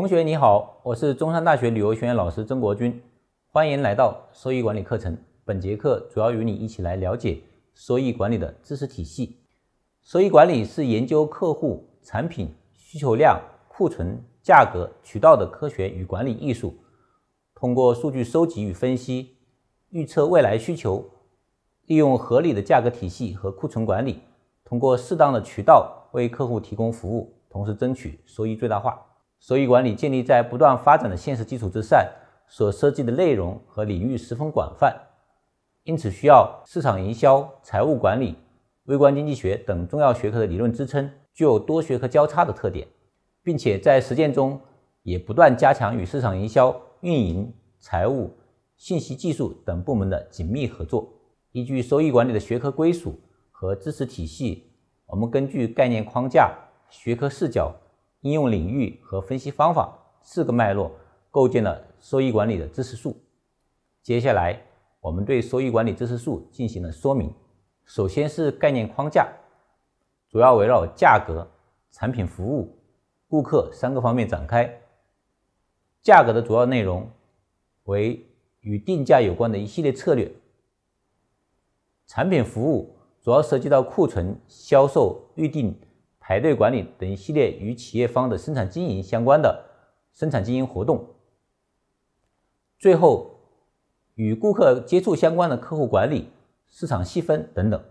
同学你好，我是中山大学旅游学院老师曾国军，欢迎来到收益管理课程。本节课主要与你一起来了解收益管理的知识体系。收益管理是研究客户、产品、需求量、库存、价格、渠道的科学与管理艺术。通过数据收集与分析，预测未来需求，利用合理的价格体系和库存管理，通过适当的渠道为客户提供服务，同时争取收益最大化。收益管理建立在不断发展的现实基础之上，所涉及的内容和领域十分广泛，因此需要市场营销、财务管理、微观经济学等重要学科的理论支撑，具有多学科交叉的特点，并且在实践中也不断加强与市场营销、运营、财务、信息技术等部门的紧密合作。依据收益管理的学科归属和知识体系，我们根据概念框架、学科视角、应用领域和分析方法4个脉络，构建了收益管理的知识树。接下来我们对收益管理知识树进行了说明。首先是概念框架，主要围绕价格、产品服务、顾客3个方面展开。价格的主要内容为与定价有关的一系列策略。产品服务主要涉及到库存、销售、预订、排队管理等一系列与企业方的生产经营相关的生产经营活动。最后，与顾客接触相关的客户管理、市场细分等等。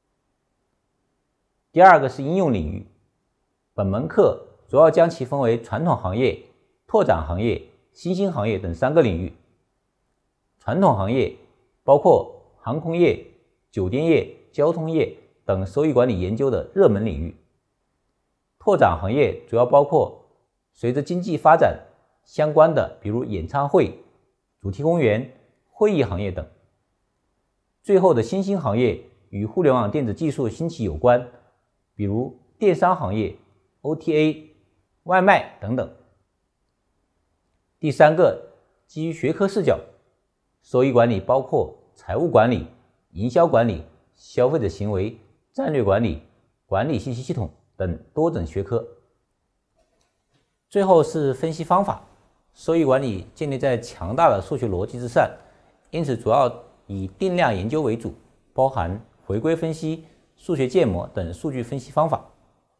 第二个是应用领域，本门课主要将其分为传统行业、拓展行业、新兴行业等3个领域。传统行业包括航空业、酒店业、交通业等收益管理研究的热门领域。拓展行业主要包括随着经济发展相关的，比如演唱会、主题公园、会议行业等。最后的新兴行业与互联网电子技术兴起有关，比如电商行业、OTA、外卖等等。第3个，基于学科视角，收益管理包括财务管理、营销管理、消费者行为、战略管理、管理信息系统等多种学科。最后是分析方法，收益管理建立在强大的数学逻辑之上，因此主要以定量研究为主，包含回归分析、数学建模等数据分析方法。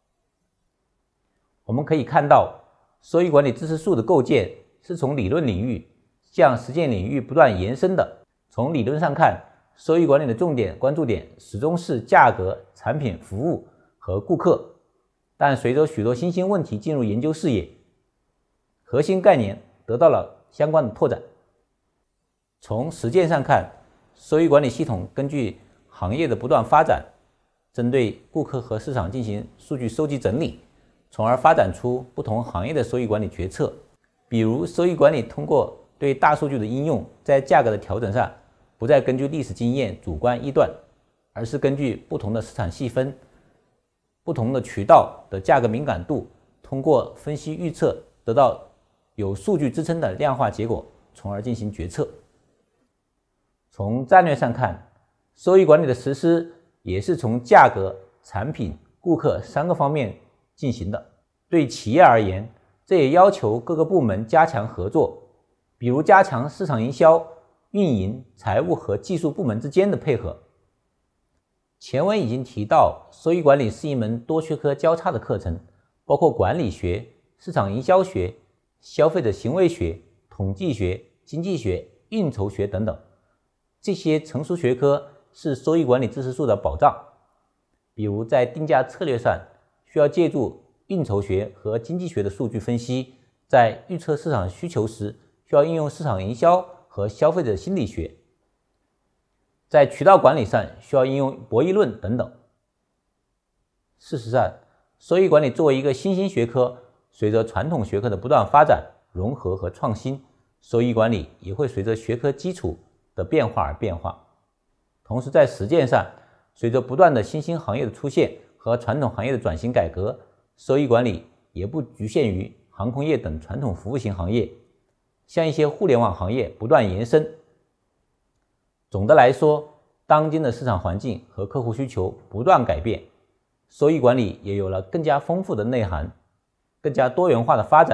我们可以看到，收益管理知识树的构建是从理论领域向实践领域不断延伸的。从理论上看，收益管理的重点关注点始终是价格、产品、服务和顾客，但随着许多新兴问题进入研究视野，核心概念得到了相关的拓展。从实践上看，收益管理系统根据行业的不断发展，针对顾客和市场进行数据收集整理，从而发展出不同行业的收益管理决策。比如收益管理通过对大数据的应用，在价格的调整上不再根据历史经验主观臆断，而是根据不同的市场细分、不同的渠道的价格敏感度，通过分析预测得到有数据支撑的量化结果，从而进行决策。从战略上看，收益管理的实施也是从价格、产品、顾客3个方面进行的。对企业而言，这也要求各个部门加强合作，比如加强市场营销、运营、财务和技术部门之间的配合。前文已经提到，收益管理是一门多学科交叉的课程，包括管理学、市场营销学、消费者行为学、统计学、经济学、运筹学等等。这些成熟学科是收益管理知识树的保障。比如在定价策略上，需要借助运筹学和经济学的数据分析；在预测市场需求时，需要应用市场营销和消费者心理学；在渠道管理上，需要应用博弈论等等。事实上，收益管理作为一个新兴学科，随着传统学科的不断发展、融合和创新，收益管理也会随着学科基础的变化而变化。同时在实践上，随着不断的新兴行业的出现和传统行业的转型改革，收益管理也不局限于航空业等传统服务型行业，向一些互联网行业不断延伸。总的来说，当今的市场环境和客户需求不断改变，收益管理也有了更加丰富的内涵、更加多元化的发展和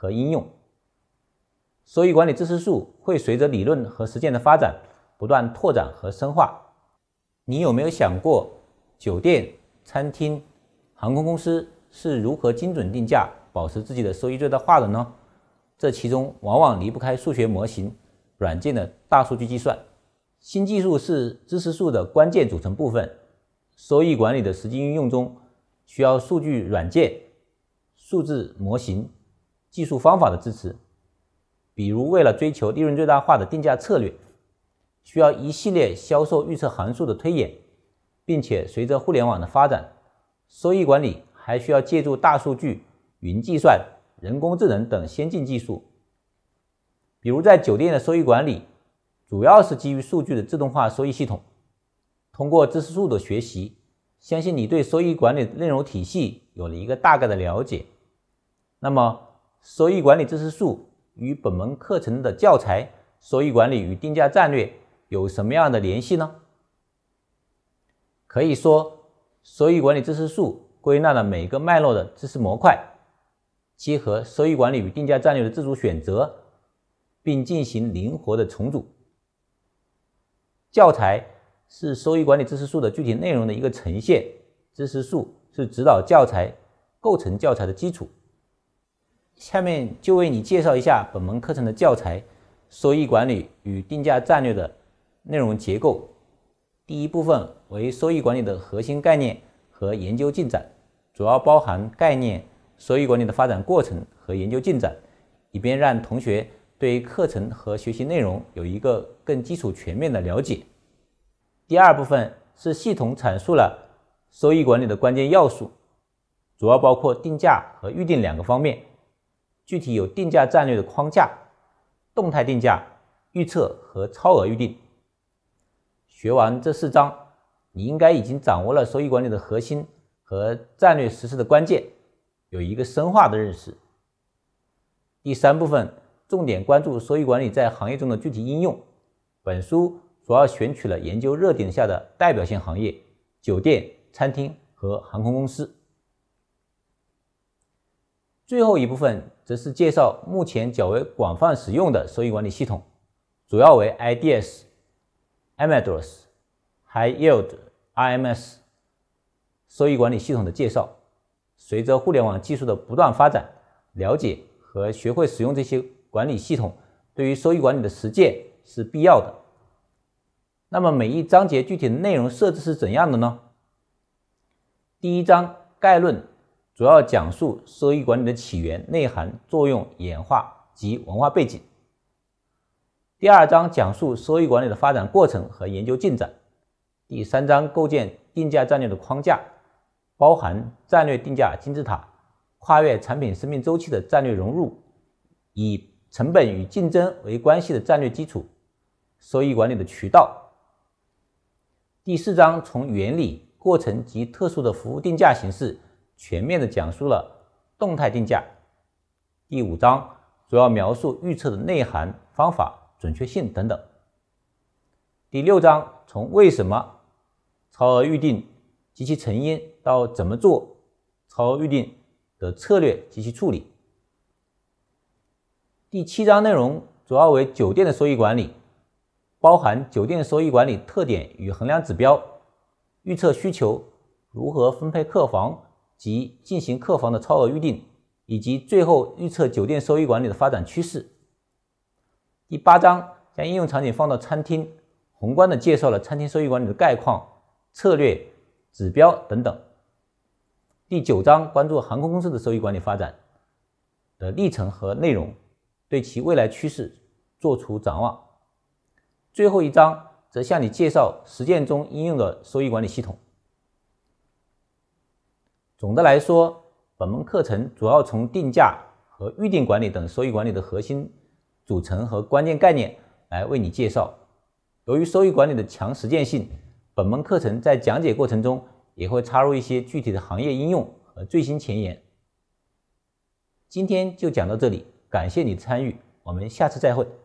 和应用。收益管理知识树会随着理论和实践的发展不断拓展和深化。你有没有想过，酒店、餐厅、航空公司是如何精准定价，保持自己的收益最大化的呢？这其中往往离不开数学模型、软件的大数据计算。新技术是知识树的关键组成部分。收益管理的实际运用中，需要数据软件、数字模型、技术方法的支持。比如为了追求利润最大化的定价策略，需要一系列销售预测函数的推演，并且随着互联网的发展，收益管理还需要借助大数据、云计算、人工智能等先进技术。比如在酒店的收益管理，主要是基于数据的自动化收益系统。通过知识树的学习，相信你对收益管理的内容体系有了一个大概的了解。那么，收益管理知识树与本门课程的教材收益管理与定价战略有什么样的联系呢？可以说，收益管理知识树归纳了每个脉络的知识模块，结合收益管理与定价战略的自主选择，并进行灵活的重组。教材是收益管理知识树的具体内容的一个呈现，知识树是指导教材、构成教材的基础。下面就为你介绍一下本门课程的教材收益管理与定价战略的内容结构。第一部分为收益管理的核心概念和研究进展，主要包含概念、收益管理的发展过程和研究进展，以便让同学对课程和学习内容有一个更基础全面的了解。第二部分是系统阐述了收益管理的关键要素，主要包括定价和预定两个方面，具体有定价战略的框架、动态定价、预测和超额预定。学完这4章，你应该已经掌握了收益管理的核心和战略实施的关键，有一个深化的认识。第三部分重点关注收益管理在行业中的具体应用。本书主要选取了研究热点下的代表性行业：酒店、餐厅和航空公司。最后一部分则是介绍目前较为广泛使用的收益管理系统，主要为 IDS、Amadeus、High Yield、RMS 收益管理系统的介绍。随着互联网技术的不断发展，了解和学会使用这些管理系统，对于收益管理的实践是必要的。那么每一章节具体的内容设置是怎样的呢？第一章概论主要讲述收益管理的起源、内涵、作用、演化及文化背景。第二章讲述收益管理的发展过程和研究进展。第三章构建定价战略的框架，包含战略定价金字塔、跨越产品生命周期的战略融入，以成本与竞争为关系的战略基础，收益管理的渠道。第四章从原理、过程及特殊的服务定价形式全面地讲述了动态定价。第5章主要描述预测的内涵、方法、准确性等等。第6章从为什么、超额预定及其成因到怎么做超额预定的策略及其处理。第7章内容主要为酒店的收益管理，包含酒店收益管理特点与衡量指标、预测需求、如何分配客房及进行客房的超额预定，以及最后预测酒店收益管理的发展趋势。第8章将应用场景放到餐厅，宏观地介绍了餐厅收益管理的概况、策略、指标等等。第9章关注航空公司的收益管理发展的历程和内容，对其未来趋势做出展望。最后一章则向你介绍实践中应用的收益管理系统。总的来说，本门课程主要从定价和预定管理等收益管理的核心组成和关键概念来为你介绍。由于收益管理的强实践性，本门课程在讲解过程中也会插入一些具体的行业应用和最新前沿。今天就讲到这里，感谢你的参与，我们下次再会。